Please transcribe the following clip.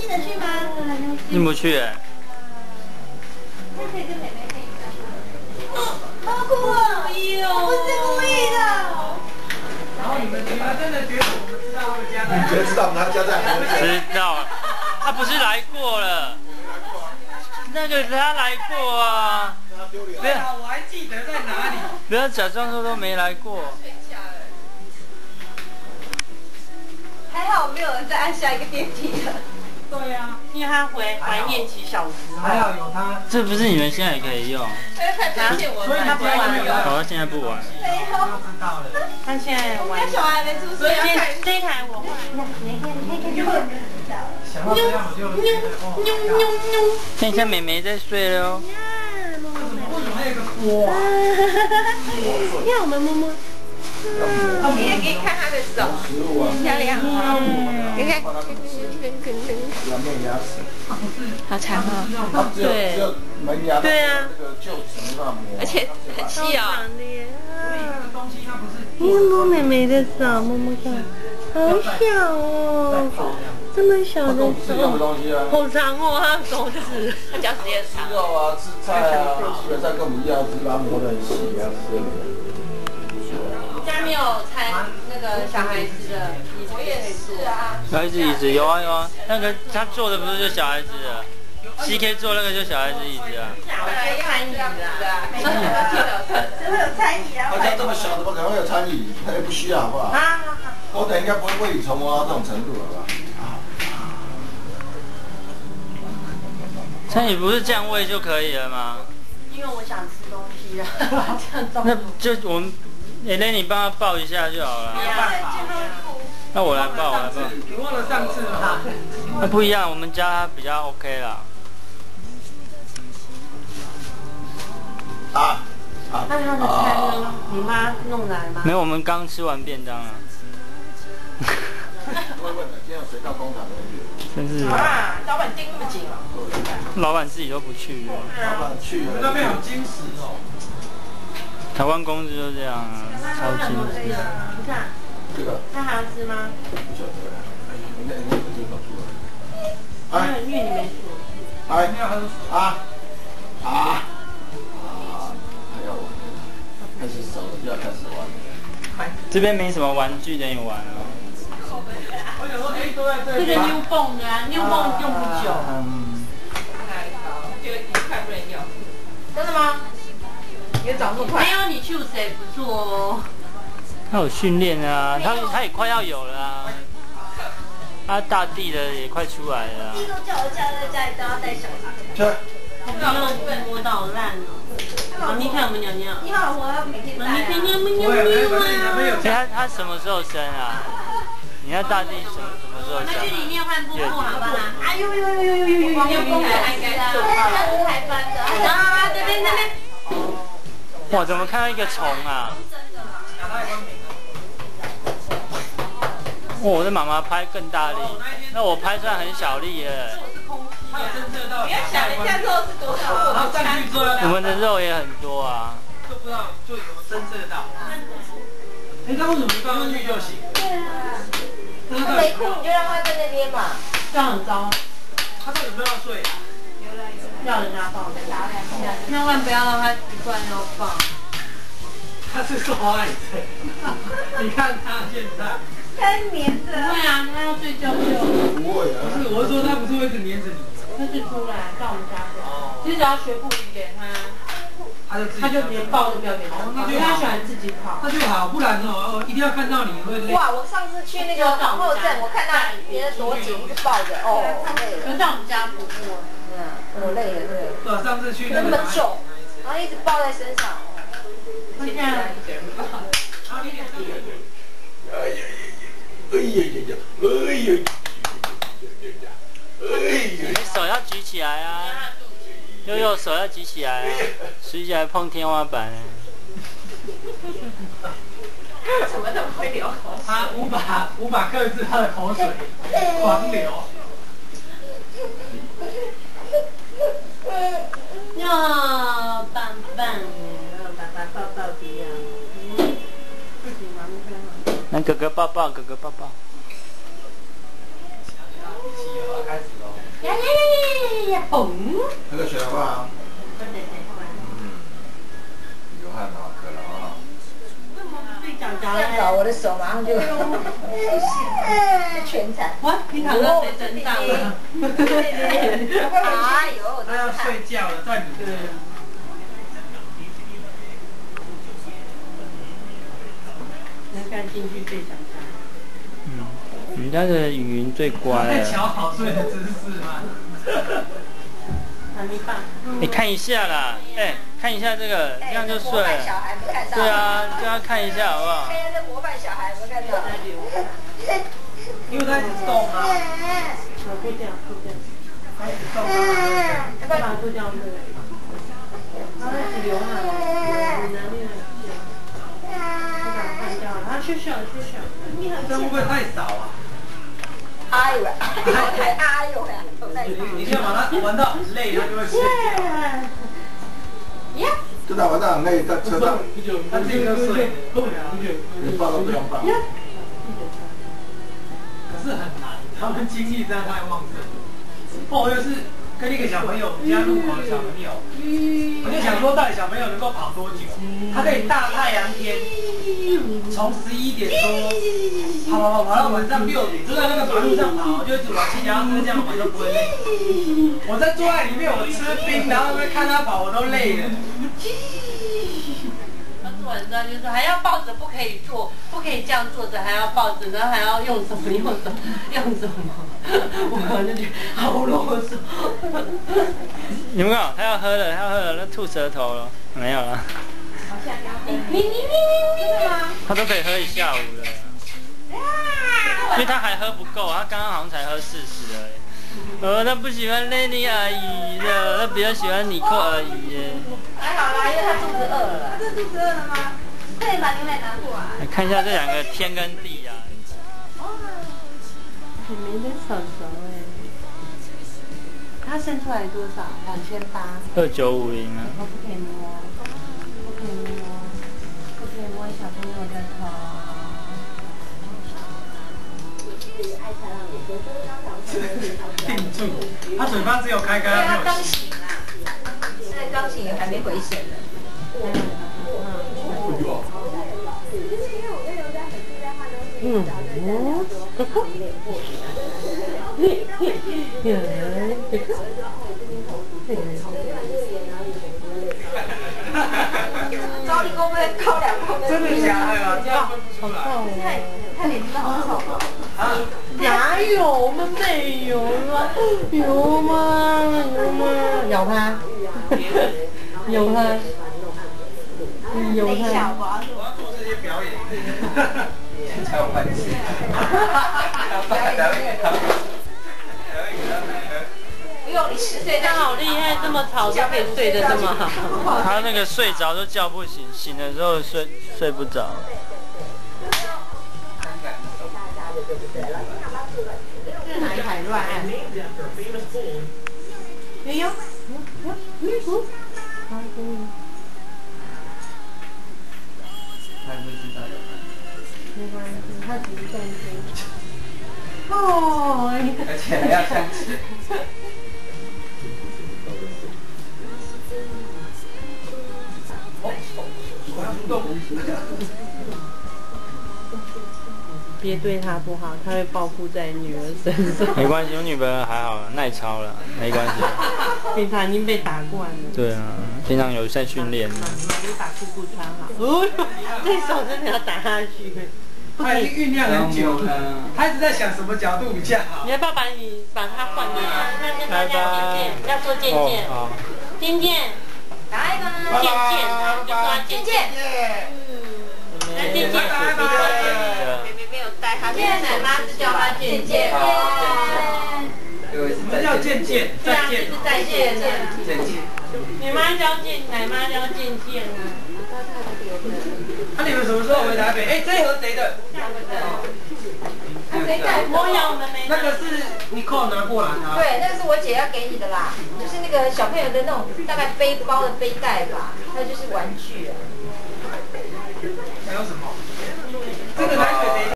得去吗？ 进不去哎。 那可以跟妹妹配一下。好酷啊！不是故意的。 然后你们真的觉得我们知道他们家在？ 你觉得知道他家在哪里？ 知道，他不是来过了。那个他来过啊。 对啊，我还记得在哪里。 不要假装说都没来过。 还好没有人再按下一个电梯了。 对呀， 因为他怀念起小时候。 还好有他。 这不是你们现在也可以用？ 所以他不玩了。 好，现在不玩。 没有。 知道了。 他现在玩。 小孩没出生。 这一台我换。 你看就会知道了。 想到这样我就觉得哦。 看一下妹妹在睡了哦。 为什么还有个锅？ 你看我们摸摸。你也可以看他的手，漂亮哦！你看，好长哦。 对，门牙对啊， 那个臼齿没办法磨， 而且很细哦。 你摸妹妹的手，摸摸看，好小哦，这么小的手，好长哦，他的手指， 他脚趾也长。 吃肉啊，吃菜啊，基本上跟我们一样，只把它磨得很细啊，吃的。 家没有拆那个小孩子的椅子，我也是啊。 小孩子椅子有啊有啊，那个他坐的不是就小孩子的 ，CK 坐那个就小孩子椅子啊。 餐椅啊，只会有餐椅啊。 他家这么小，怎么可能会有餐椅？那也不需要，好不好？我等应该不会未雨绸缪到这种程度，好不好？ 餐椅不是这样喂就可以了吗？ 因为我想吃东西了， 那就我们。雷，你帮他抱一下就好了。那我来抱，我来抱。 你忘了上次吗？ 那不一样，我们家比较 OK 啦。 那他的菜呢？你妈弄来吗？ 没有，我们刚吃完便当啊。 我问了，今天有谁到工厂没去？ 真是。 老板盯那么紧哦。 老板自己都不去。 老板去了。 那边有金石哦。 台湾公司就这样啊，超精致。 你看， 这个他还要吃吗？ 不晓得，应该有地方出来。 因为你没说。 哎，还要开始手就要开始玩。 这边没什么玩具等你玩啊。 我想说，哎，都在这里。 这个 new 泵的啊 ，new 泵用不久。 快不能用。真的吗？也长这么快？ 没有你去谁不做哦？ 他有训练啊，他也快要有了啊。他大地的也快出来了啊。 都叫我家在家里都要带小孩。 这。 我不要摸到烂了。妈咪看我们娘娘。 你好，我要每天带。 妈咪看娘娘哎，他什么时候生啊？你那大地什么时候生？ 那去里面换布布好不好？ 哎呦呦呦呦呦呦呦！光有公还应该做啊，才翻的。啊，这边。 哇，怎么看到一个虫啊？哇，我的妈妈拍更大力，那我拍算很小力耶。 不要想人家肉是多少， 然后上去之后， 我们的肉也很多啊。 就不知道就有侦测到。哎，他为什么不放上去就行？ 对啊。他没哭你就让他在那边嘛， 这样很糟。 他到底不要睡？ 要人家放，千万不要让他习惯要放。 他是受害者。你看他现在。 他黏着。 不会啊，他要睡觉就。 不会啊。 不是，我是说他不是会一直黏着你。 他是出来到我们家的，其实只要学步语给他，他就连抱都不要给他，因为他喜欢自己跑。 那就好，不然哦，一定要看到你会累。 哇，我上次去那个皇后镇，我看到别人躲紧就抱着，哦，累了。 可是在我们家不过， 我累了，对。 对，上次去那么重，然后一直抱在身上。 现在哎呀你手要举起来啊！悠悠手要举起来啊！举起来碰天花板。 什么都会流口水。 他无法克制他的口水，狂流。 呀，棒棒耶，抱抱的呀。自己玩不开。 来，哥哥抱抱，哥哥抱抱。 开始喽。 那个水好不好？流汗了，渴了啊。 这样搞我的手马上就全残。 哇，你躺到谁身上了？ 哎呦， 他要睡觉了，在你这。 能看进去最想看。 你们家的雨云最乖了。 在瞧好睡的姿势吗？ 还没放。 你看一下啦，哎，看一下这个，这样就睡了。 小孩没看到。 对啊，就要看一下好不好？ 看一下这模范小孩有没有看到？ 因为他一直动啊。 脱掉，脱掉。 他一直动啊。 把它脱掉对。他一直流汗，你拿那个。休息， 这会不会太少啊？ 哎呦，哎呦呀！ 你先把它玩到很累，它就会睡觉。 呀！ 真的玩到很累，在车上， 它自己就睡。 连抱都不用抱。可是很难，他们精力真的太旺盛。哦，又是跟一个小朋友，我们家路口的小朋友，我就想说，到底小朋友能够跑多久？他可以大太阳天。从11点多跑到晚上6点，就在那个马路上跑，就一直往骑脚踏车这样跑都不会累。我在坐在里面，我吃冰，然后看他跑，我都累了。 他做完之后就说还要抱着，不可以坐，不可以这样坐着，还要抱着，然后还要用什么？我就觉得好啰嗦。 你们看，他要喝了，那吐舌头了，没有了。他都可以喝一下午了，因为他还喝不够，他刚刚好像才喝40而已。他不喜欢 Lenny 阿姨的，他比较喜欢尼克阿姨耶。 还好啦，因为他肚子饿了。这肚子饿了吗？快点把牛奶拿过来。 看一下这两个天跟地啊。 很没得手哎。他生出来多少？2800。 2950啊。 我不可以摸。摸小朋友的头。 定住，他嘴巴只有开，他没有刚醒啊，现在刚醒还没回神呢。高1公分，高2公分。 真的假的？这样分不出来。 他脸真的好丑。 哪有？我们没有了，有吗？有他，有他，有他。 我要做这些表演，才有关系。 不用，你10岁他好厉害，这么吵都可以睡得这么好。 他那个睡着都叫不醒，醒的时候睡不着。 这哪里海乱按？没有，没关系，他只是在听。哦， 而且还要相亲。 别对他不好，他会报复在女儿身上。 没关系，我女朋友还好，耐操了，没关系。 平常已经被打惯了。 对啊，平常有在训练。 你把裤裤穿好。哦，这手真的要打下去。 他已经酝酿很久了，他一直在想什么角度比较好。 你要不要把它换掉？那跟大家渐渐，要做渐渐，渐渐， 来一个渐渐，就说渐渐。来渐渐，没有带他，现在奶妈是叫他渐渐。 什么叫渐渐？再见， 再见， 再见。 你妈教渐，奶妈教渐渐啊。 那你们什么时候回台北？哎，这一盒谁的？ 谁带？ 我有，我们没。 那个是Nicole拿过来的。 对，那个是我姐要给你的啦，就是那个小朋友的那种大概背包的背带吧，还有就是玩具啊。 还有什么？这个奶水谁？